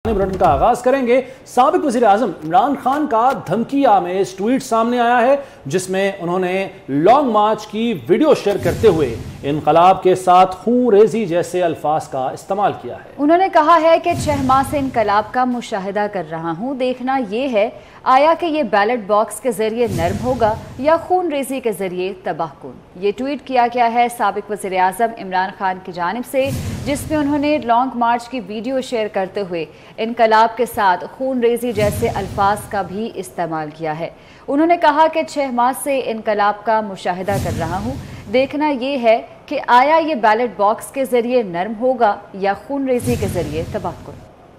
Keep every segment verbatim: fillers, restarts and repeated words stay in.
Bulletin का आगाज करेंगे। साबिक वज़ीर आज़म इमरान खान का धमकी आमेज ट्वीट सामने आया है, जिसमें उन्होंने लॉन्ग मार्च की वीडियो शेयर करते हुए इनकलाब के साथ खून रेजी जैसे अल्फाज का इस्तेमाल किया है। उन्होंने कहा है कि छह माह से इनकलाब का मुशाहिदा कर रहा हूं, देखना यह है आया कि ये बैलेट बॉक्स के जरिए नर्म होगा या खून रेजी के जरिए तबाहकुन। ये ट्वीट किया गया है साबिक वज़ीर आज़म इमरान खान की जानिब से, जिसमें उन्होंने लॉन्ग मार्च की वीडियो शेयर करते हुए इनकलाब के साथ खून रेजी जैसे अल्फाज का भी इस्तेमाल किया है। उन्होंने कहा कि छह माह से इनकलाब का मुशाहिदा कर रहा हूँ, देखना यह है कि आया ये बैलेट बॉक्स के जरिए नर्म होगा या खून रेजी के जरिए तबाहकुन।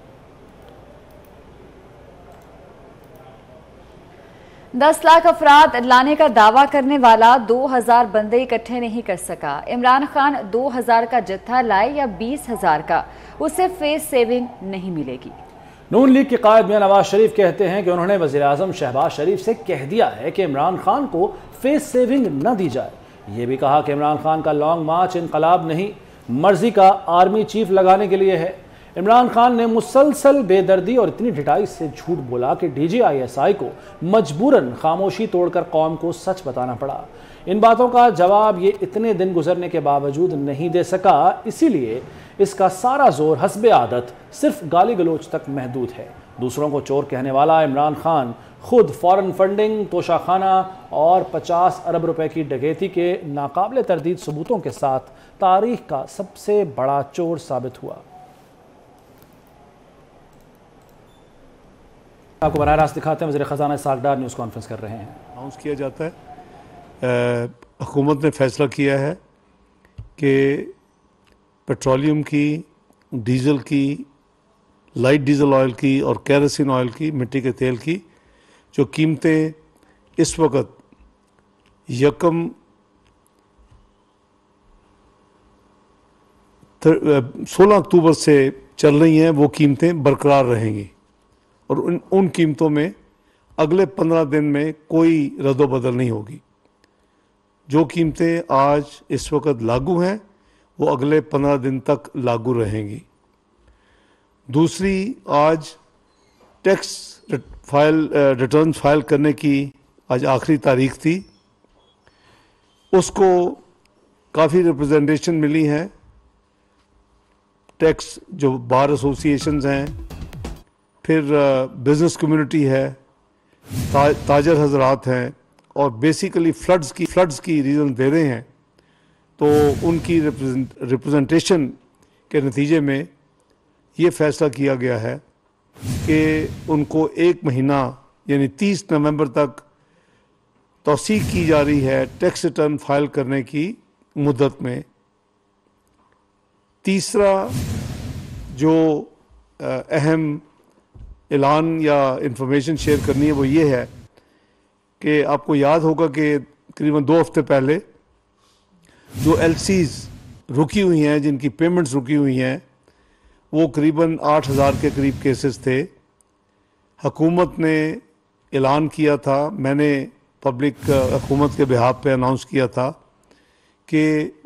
दस लाख अफराद लाने का दावा करने वाला दो हजार बंदे इकट्ठे नहीं कर सका। इमरान खान दो हजार का जत्था लाए या बीस हजार का, उसे फेस सेविंग नहीं मिलेगी। नून लीग के कायद मियां नवाज शरीफ कहते हैं कि उन्होंने वज़ीर आज़म शहबाज शरीफ से कह दिया है कि इमरान खान को फेस सेविंग न दी जाए। ये भी कहा कि इमरान खान का लॉन्ग मार्च इनकलाब नहीं, मर्जी का आर्मी चीफ लगाने के लिए है। इमरान खान ने मुसलसल बेदर्दी और इतनी ढिठाई से झूठ बोला कि D G I S I को मजबूरन खामोशी तोड़कर कौम को सच बताना पड़ा। इन बातों का जवाब ये इतने दिन गुजरने के बावजूद नहीं दे सका, इसीलिए इसका सारा जोर हस्बे आदत सिर्फ गाली गलोच तक महदूद है। दूसरों को चोर कहने वाला इमरान खान खुद फॉरेन फंडिंग, तोशाखाना और पचास अरब रुपए की डकैती के नाकाबिले तरदीद सबूतों के साथ तारीख का सबसे बड़ा चोर साबित हुआ। आपको बराह रास्त दिखाते हैं, वज़ीर ख़ज़ाना सागडार न्यूज़ कॉन्फ्रेंस कर रहे हैं। अनाउंस किया जाता है, हुकूमत ने फैसला किया है कि पेट्रोलियम की, डीज़ल की, लाइट डीज़ल ऑयल की और केरोसिन ऑयल की, मिट्टी के तेल की जो कीमतें इस वक्त यकम सोलह अक्टूबर से चल रही हैं, वो कीमतें बरकरार रहेंगी और उन उन कीमतों में अगले पंद्रह दिन में कोई रद्दोबदल नहीं होगी। जो कीमतें आज इस वक्त लागू हैं वो अगले पंद्रह दिन तक लागू रहेंगी। दूसरी, आज टैक्स फाइल रिटर्न फाइल करने की आज आखिरी तारीख थी। उसको काफ़ी रिप्रेजेंटेशन मिली है। टैक्स जो बार एसोसिएशंस हैं, फिर बिज़नेस कम्युनिटी है, ता, ताजर हजरात हैं और बेसिकली फ्लड्स की फ्लड्स की रीज़न दे रहे हैं, तो उनकी रिप्रेजेंटेशन के नतीजे में ये फ़ैसला किया गया है कि उनको एक महीना यानी तीस नवंबर तक तौसीक की जा रही है टैक्स रिटर्न फाइल करने की मुद्दत में। तीसरा जो अहम ऐलान या इंफॉर्मेशन शेयर करनी है वो ये है कि आपको याद होगा कि करीबन दो हफ्ते पहले जो एल सीज़ रुकी हुई हैं, जिनकी पेमेंट्स रुकी हुई हैं, वो करीबन आठ हज़ार के करीब केसेस थे। हुकूमत ने ऐलान किया था, मैंने पब्लिक हुकूमत के बिहाफ पे अनाउंस किया था कि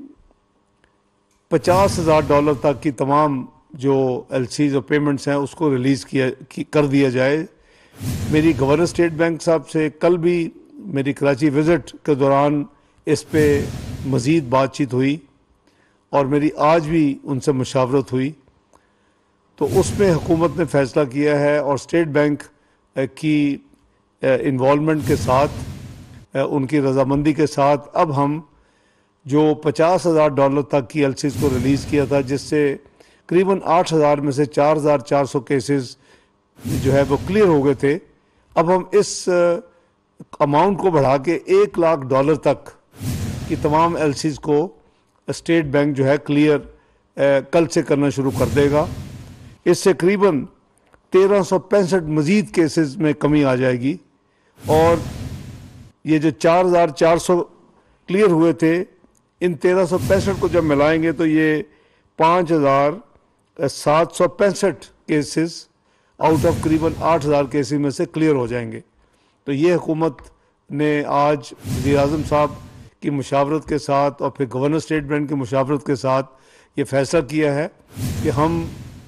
पचास हज़ार डॉलर तक की तमाम जो एल सीज़ और पेमेंट्स हैं उसको रिलीज़ किया की, कर दिया जाए। मेरी गवर्नर स्टेट बैंक साहब से कल भी मेरी कराची विज़िट के दौरान इस पे मज़ीद बातचीत हुई और मेरी आज भी उनसे मुशावरत हुई, तो उसमें हुकूमत ने फ़ैसला किया है और स्टेट बैंक की इन्वॉल्वमेंट के साथ, उनकी रजामंदी के साथ अब हम जो पचास हज़ार डॉलर तक की एल सीज़ को रिलीज़ किया था, जिससे करीबन आठ हज़ार में से चार हज़ार चार सौ केसेस जो है वो क्लियर हो गए थे। अब हम इस अमाउंट को बढ़ा के एक लाख डॉलर तक की तमाम एल सीज़ को स्टेट बैंक जो है क्लियर कल से करना शुरू कर देगा। इससे करीबन तेरह सौ पैंसठ मज़ीद केसेस में कमी आ जाएगी और ये जो चार हज़ार चार सौ क्लियर हुए थे, इन तेरह सौ पैंसठ को जब मिलाएंगे तो ये पाँच हज़ार सात सौ पैंसठ केसेस आउट ऑफ करीबन आठ हज़ार केसेस में से क्लियर हो जाएंगे। तो ये हुकूमत ने आज वज़ीर आज़म साहब की मुशावरत के साथ और फिर गवर्नर स्टेट बैंक की मुशावरत के साथ ये फैसला किया है कि हम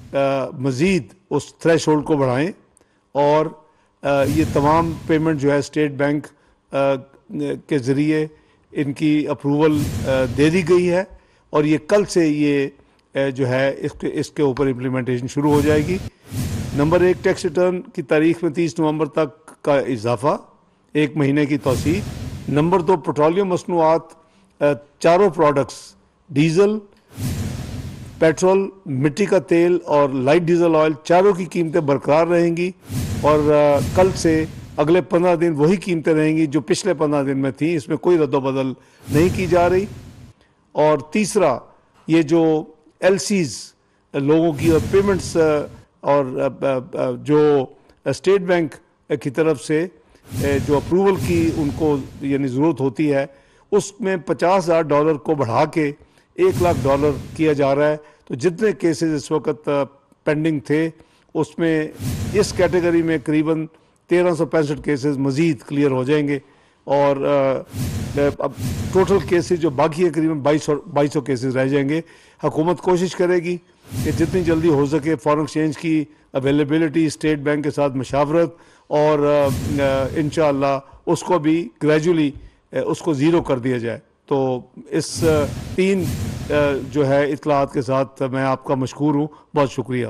मज़ीद उस थ्रेश होल्ड को बढ़ाएं और आ, ये तमाम पेमेंट जो है स्टेट बैंक आ, के ज़रिए इनकी अप्रूवल दे दी गई है और ये कल से ये जो है इसके इसके ऊपर इम्प्लीमेंटेशन शुरू हो जाएगी। नंबर एक, टैक्स रिटर्न की तारीख में तीस नवंबर तक का इजाफा, एक महीने की तोसी। नंबर दो, पेट्रोलियम मसनूआत चारों प्रोडक्ट्स डीजल, पेट्रोल, मिट्टी का तेल और लाइट डीजल ऑयल चारों की कीमतें बरकरार रहेंगी और आ, कल से अगले पंद्रह दिन वही कीमतें रहेंगी जो पिछले पंद्रह दिन में थी, इसमें कोई रद्द-ओ-बदल नहीं की जा रही। और तीसरा, ये जो एलसीज लोगों की और पेमेंट्स और जो स्टेट बैंक की तरफ से जो अप्रूवल की उनको यानी ज़रूरत होती है, उसमें पचास हज़ार डॉलर को बढ़ा के एक लाख डॉलर किया जा रहा है। तो जितने केसेस इस वक्त पेंडिंग थे उसमें इस कैटेगरी में करीबन तेरह सौ पैंसठ केसेस मज़ीद क्लियर हो जाएंगे और अब टोटल केसेस जो बाकी है करीबन बाईस सौ बाईस सौ केसेस रह जाएंगे। हुकूमत कोशिश करेगी कि जितनी जल्दी हो सके फॉरेन एक्सचेंज की अवेलेबिलिटी स्टेट बैंक के साथ मशावरत और इंशाअल्लाह उसको भी ग्रेजुअली उसको ज़ीरो कर दिया जाए। तो इस तीन जो है इत्तलात के साथ मैं आपका मशकूर हूँ, बहुत शुक्रिया।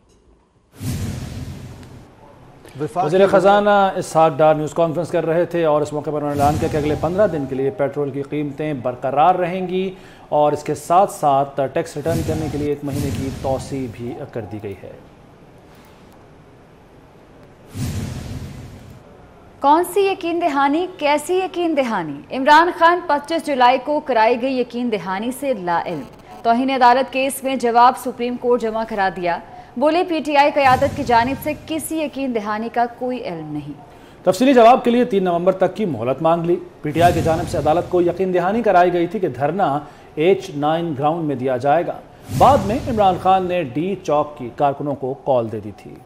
वज़ीर ख़ज़ाना इसहाक़ डार न्यूज़ कॉन्फ्रेंस कर रहे थे और इस मौके पर उन्होंने ऐलान किया कि अगले पंद्रह दिन के लिए पेट्रोल की कीमतें बरकरार रहेंगी और इसके साथ साथ टैक्स रिटर्न करने के लिए एक महीने की तौसी भी कर दी गई है। कौन सी यकीन दहानी, कैसी यकीन दहानी? इमरान खान पच्चीस जुलाई को कराई गई यकीन दहानी से लाइल्म। तौहीन अदालत केस में जवाब सुप्रीम कोर्ट जमा करा दिया। बोले पीटीआई क़यादत की जानिब से किसी यकीन दहानी का कोई इल्म नहीं। तफसीली जवाब के लिए तीन नवंबर तक की मोहलत मांग ली। पीटीआई की जानिब से अदालत को यकीन दहानी कराई गई थी कि धरना एच नाइन ग्राउंड में दिया जाएगा। बाद में इमरान खान ने डी चौक की कारकुनों को कॉल दे दी थी।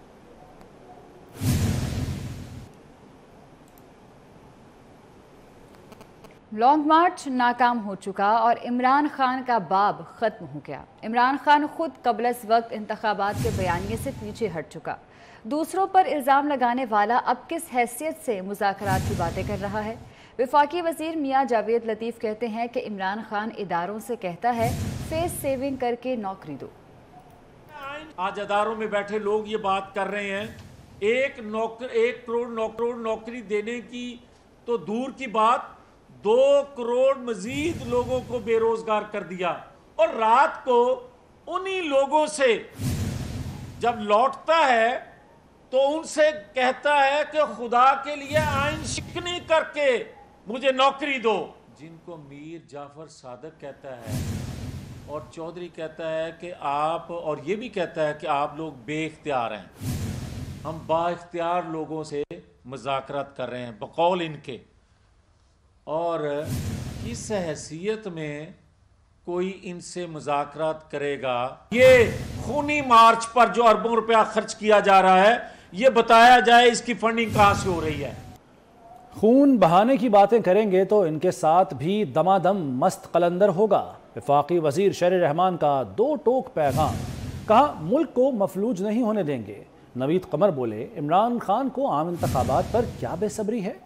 लॉन्ग मार्च नाकाम हो चुका और इमरान खान का बाब खत्म हो गया। इमरान खान खुद कबल अज़ वक्त इंतखाबात के बयानिए से पीछे हट चुका। दूसरों पर इल्ज़ाम लगाने वाला अब किस हैसियत से मुज़ाकरात की बातें कर रहा है? वफाकी वज़ीर मियाँ जावेद लतीफ़ कहते हैं कि इमरान खान इदारों से कहता है फेस सेविंग करके नौकरी दो। आज इदारों में बैठे लोग ये बात कर रहे हैं, एक नौकर एक करोड़ नौकरों नौकरी देने की तो दूर की बात, दो करोड़ मजीद लोगों को बेरोजगार कर दिया। और रात को उन्हीं लोगों से जब लौटता है तो उनसे कहता है कि खुदा के लिए आइन शिकनी करके मुझे नौकरी दो। जिनको मीर जाफर सादक कहता है और चौधरी कहता है कि आप, और ये भी कहता है कि आप लोग बेइख्तियार हैं। हम बाइख्तियार लोगों से मुज़ाकरात कर रहे हैं बकौल इनके, और किस हैसियत में कोई इनसे मुज़ाकरात करेगा? ये खूनी मार्च पर जो अरबों रुपया खर्च किया जा रहा है, ये बताया जाए इसकी फंडिंग कहां से हो रही है। खून बहाने की बातें करेंगे तो इनके साथ भी दमादम मस्त कलंदर होगा। वफाकी वजीर शहर रहमान का दो टोक पैगाम, कहा मुल्क को मफलूज नहीं होने देंगे। नवीद कमर बोले इमरान खान को आम इंतखाबात पर क्या बेसब्री है?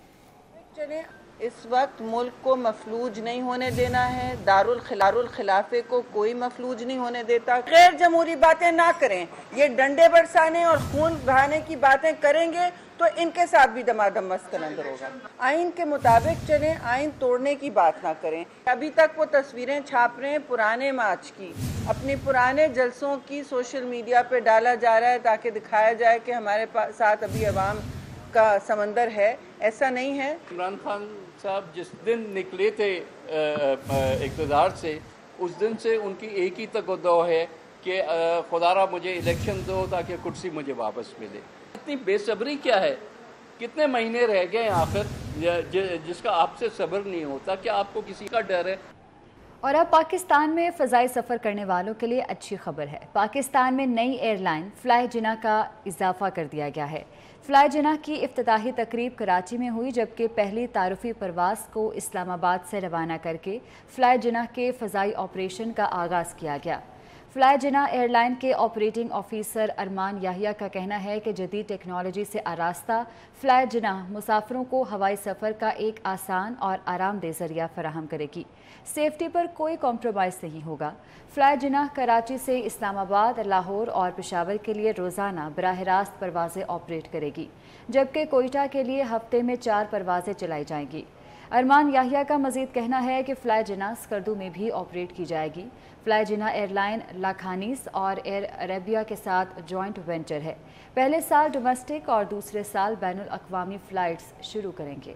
इस वक्त मुल्क को मफलूज नहीं होने देना है। दारुल खिलारुल खिलाफे को कोई मफलूज नहीं होने देता। गैर जमहूरी बातें ना करें, ये डंडे बरसाने और खून बहाने की बातें करेंगे तो इनके साथ भी दमादम मस्त कलंदर होगा। आइन के मुताबिक चलें, आइन तोड़ने की बात ना करें। अभी तक वो तस्वीरें छाप रहे हैं पुराने मार्च की, अपने पुराने जलसों की सोशल मीडिया पे डाला जा रहा है ताकि दिखाया जाए कि हमारे साथ अभी अवाम का समंदर है। ऐसा नहीं है। इमरान खान साहब जिस दिन निकले थे इक़्तिदार से, उस दिन से उनकी एक ही तकद्दो है कि खुदारा मुझे इलेक्शन दो ताकि कुर्सी मुझे वापस मिले। इतनी बेसब्री क्या है? कितने महीने रह गए आखिर जिसका आपसे सब्र नहीं होता? क्या आपको किसी का डर है? और अब पाकिस्तान में फ़ज़ाई सफ़र करने वालों के लिए अच्छी खबर है। पाकिस्तान में नई एयरलाइन फ्लाई जिना का इजाफा कर दिया गया है। फ्लाई जिना की इफ्तिताही तकरीब कराची में हुई, जबकि पहली तारुफी परवाज़ को इस्लामाबाद से रवाना करके फ्लाई जिना के फ़ज़ाई ऑपरेशन का आगाज़ किया गया। फ्लाई जिना एयरलाइन के ऑपरेटिंग ऑफिसर अरमान याहिया का कहना है कि जदीद टेक्नोलॉजी से आरास्ता फ्लाई जिना मुसाफिरों को हवाई सफ़र का एक आसान और आरामदेह जरिया फराहम करेगी। सेफ्टी पर कोई कॉम्प्रोमाइज़ नहीं होगा। फ्लाई जिना कराची से इस्लामाबाद, लाहौर और पेशावर के लिए रोज़ाना बराह रास्त परवाज़ें ऑपरेट करेगी, जबकि कोयटा के लिए हफ्ते में चार परवाज़ें चलाई जाएंगी। अरमान याहिया का मजीद कहना है कि फ्लाई जिना स्कर्दू में भी ऑपरेट की जाएगी। फ्लाई जिना एयरलाइन लाखानीस और एयर अरेबिया के साथ जॉइंट वेंचर है। पहले साल डोमेस्टिक और दूसरे साल बैनुल अक़वामी फ़्लाइट्स शुरू करेंगे।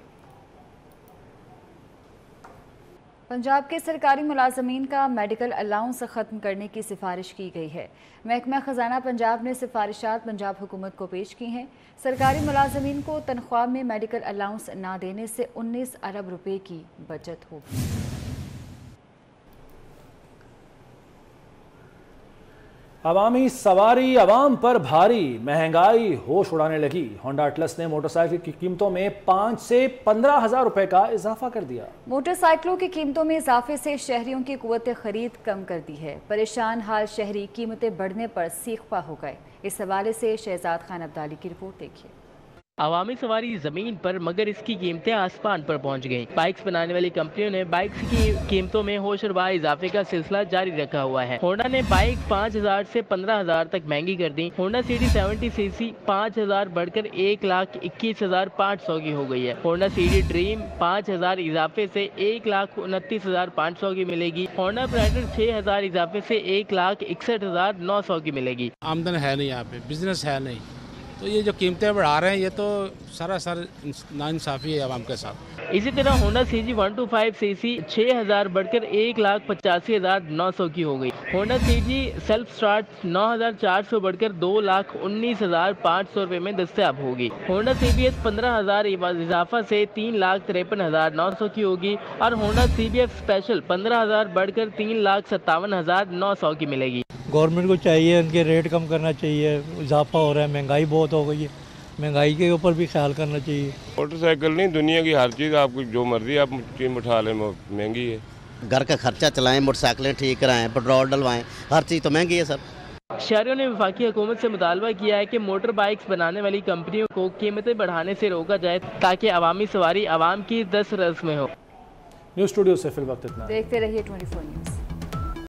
पंजाब के सरकारी मुलाजमीन का मेडिकल अलाउंस ख़त्म करने की सिफारिश की गई है। महकमा ख़जाना पंजाब ने सिफारिशात पंजाब हुकूमत को पेश की हैं। सरकारी मुलाजमीन को तनख्वाह में मेडिकल अलाउंस ना देने से उन्नीस अरब रुपए की बचत होगी। अवामी सवारी अवाम पर भारी, महंगाई होश उड़ाने लगी। होंडा अटलस ने मोटरसाइकिल की कीमतों में पाँच से पंद्रह हजार रुपए का इजाफा कर दिया। मोटरसाइकिलों की कीमतों में इजाफे से शहरियों की कुव्वत खरीद कम कर दी है। परेशान हाल शहरी कीमतें बढ़ने पर सीखपा हो गए। इस हवाले से शहजाद खान अब्दाली की रिपोर्ट देखिए। अवामी सवारी जमीन पर, मगर इसकी कीमतें आसमान पर पहुंच गईं। बाइक्स बनाने वाली कंपनियों ने बाइक्स की कीमतों में होशरबा इजाफे का सिलसिला जारी रखा हुआ है। होंडा ने बाइक पाँच हजार से पंद्रह हजार तक महंगी कर दी। होंडा सिटी सेवेंटी सीसी पाँच हजार बढ़कर एक लाख इक्कीस हजार पाँच सौ की हो गई है। होंडा सिटी ड्रीम पाँच हजार इजाफे से एक लाख उनतीस हजार पाँच सौ की मिलेगी। होंडा प्राइडर छह हजार इजाफे से एक लाख इकसठ हजार नौ सौ की मिलेगी। आमदन है नहीं, यहाँ पे बिजनेस है नहीं, तो ये जो कीमतें बढ़ा रहे हैं ये तो सरासर नाइंसाफ़ी है आवाम के साथ। इसी तरह Honda C G one two five C C छः हज़ार बढ़कर एक लाख पचासी हज़ार नौ सौ की हो गई। Honda C G self start नौ हज़ार चार सौ बढ़कर दो लाख उन्नीस हज़ार पाँच सौ रुपये में दस्तयाब होगी। होंडा सी बी एस पंद्रह हज़ार इजाफा से तीन लाख तिरपन हज़ार नौ सौ की होगी और Honda C B F special पंद्रह हज़ार बढ़कर तीन लाख सत्तावन हज़ार नौ सौ की मिलेगी। गवर्नमेंट को चाहिए इनके रेट कम करना चाहिए, इजाफा हो रहा है, महंगाई बहुत हो गई है, महंगाई के ऊपर भी ख्याल करना चाहिए। मोटरसाइकिल नहीं, दुनिया की हर चीज़ आपको जो मर्जी आप चीज़ उठा लें, महंगी है। घर का खर्चा चलाएं, मोटरसाइकिलें ठीक कराएं, पेट्रोल डलवाएं, हर चीज़ तो महंगी है सब। शहरियों ने वफाकी हुकूमत से मुतालबा किया है कि मोटर बाइक्स बनाने वाली कंपनियों को कीमतें बढ़ाने से रोका जाए ताकि अवामी सवारी आवाम की दस्तरस में हो। न्यूज़ स्टूडियो से फिर वक्त इतना। देखते रहिए ट्वेंटी फोर न्यूज़।